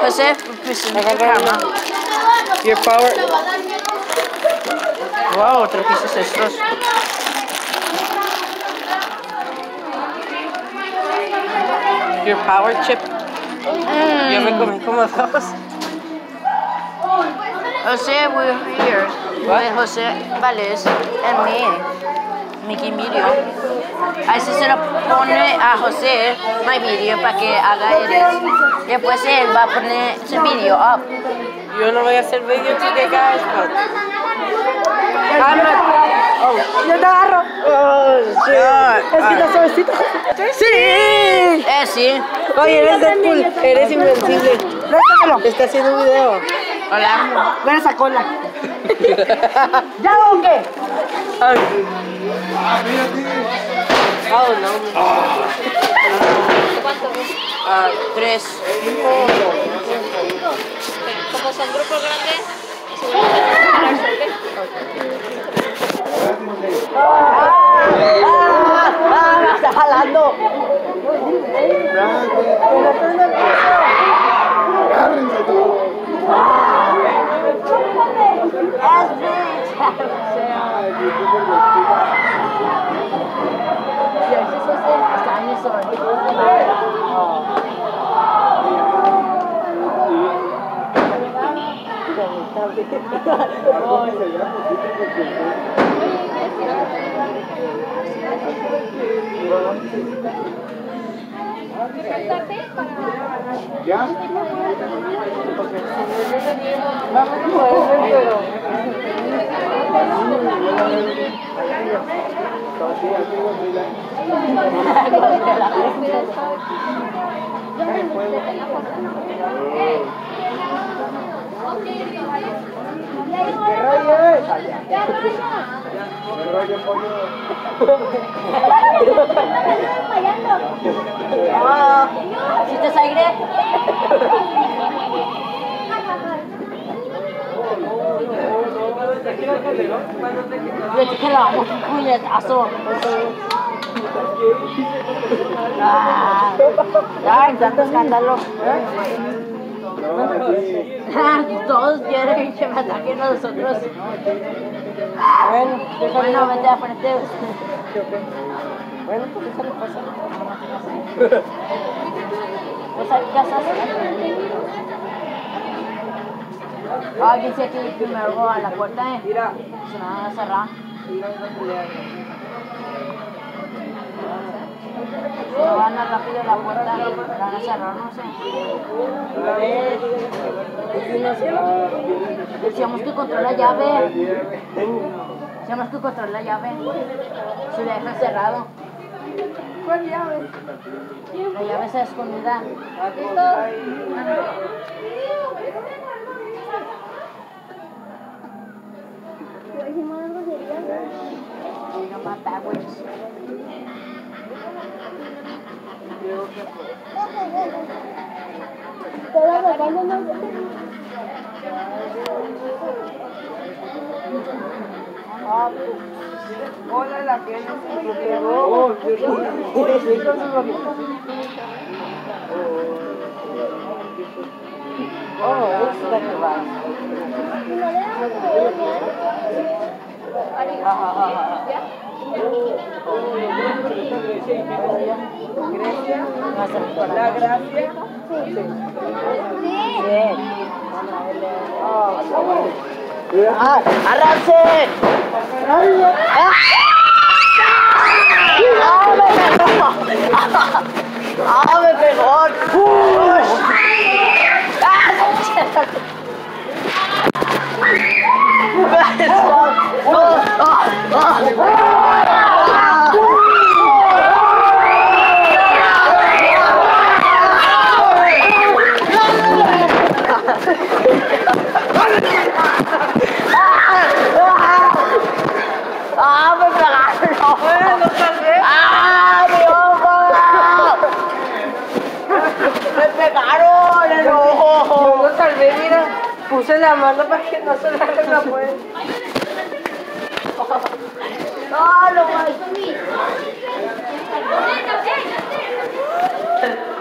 José, pues cama. Your power. Wow, trajiste estos. Your power chip. Yo me comí como dos. José, we're here. With José Valdez and me. Mickey Video. Ahí se lo pone a José my video para que haga edits. Después él va a poner su video up. Yo no voy a hacer video today, guys, but ¡Yo te agarro! oh, shit. Es que está suavecito. ¡Sí! Sí. Oye, eres Deadpool, eres invencible. Préstamelo. Está haciendo un video. Hola. Ven esa cola. ¿Ya o qué? Ay. Oh, no. ¿Cuánto? 3. Como son grupos grandes, Me está jalando. ¿Ya? ¿Necesitas aire? Le dije la vamos a puñetazo. Ya, tanto escándalo. Todos quieren que me ataquen a nosotros. Bueno, vete a frente. Bueno, pues eso le pasa. ¿Vos sabés qué haces? Alguien se aquí primero a la puerta, se van a cerrar. Se van a rápido la puerta, la van a cerrar, no sé. Decíamos que controla la llave. Decíamos que controla la llave. Se deja cerrado. ¿Cuál llave? La llave está escondida. No más backwards. Hola, la que nos pegó. Oh, it's like a rat. La gracia. ¡Arranse! ¡Ah, me pegó! ¡Ah, me pegaron! Bueno, tal vez. ¡Ah, mi ojo! ¡Me pegaron el ojo! Yo lo salvé, mira. Puse la mano para que no se le haga la puerta. ¡No, lo más!